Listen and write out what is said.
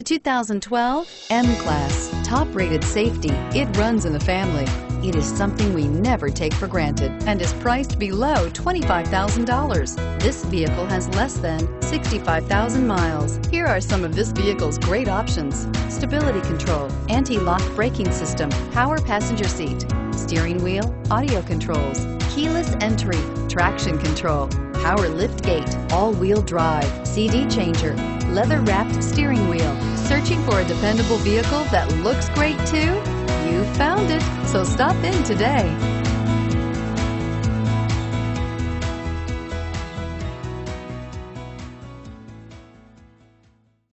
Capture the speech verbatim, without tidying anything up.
two thousand twelve M-Class. Top-rated safety, it runs in the family. It is something we never take for granted and is priced below twenty-five thousand dollars. This vehicle has less than sixty-five thousand miles. Here are some of this vehicle's great options: stability control, anti-lock braking system, power passenger seat, steering wheel audio controls, keyless entry, traction control, power lift gate, all-wheel drive, C D changer, leather-wrapped steering wheel. Searching for a dependable vehicle that looks great too? You found it, so stop in today.